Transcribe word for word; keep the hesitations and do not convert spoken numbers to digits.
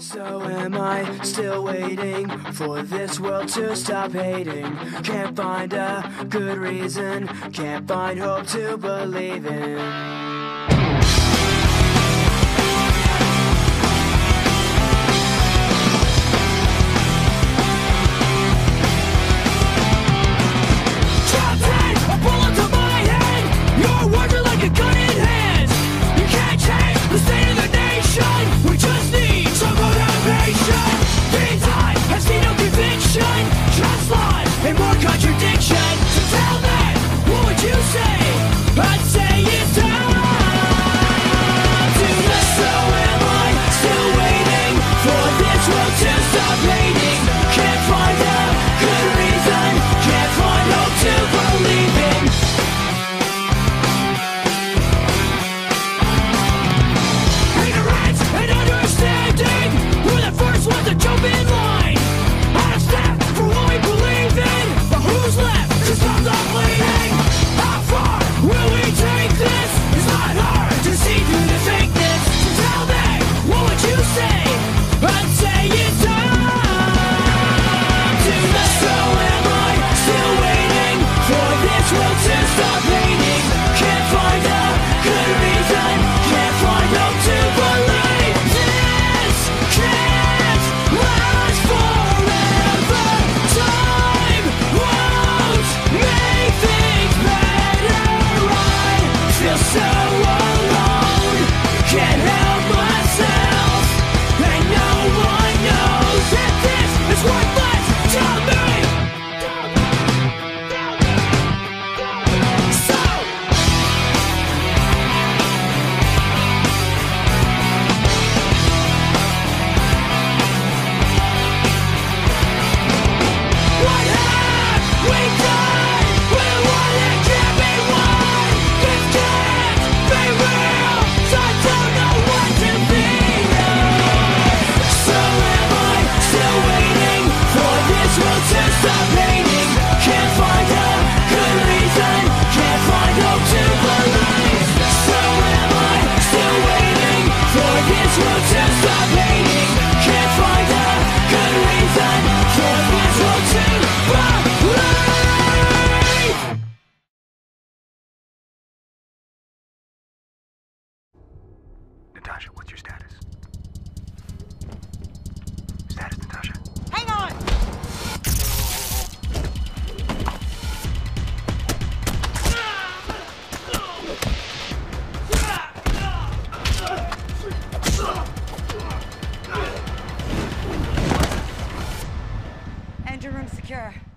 So am I still waiting for this world to stop hating? Can't find a good reason, can't find hope to believe in. Natasha, what's your status? Status, Natasha? Hang on! Engine room secure.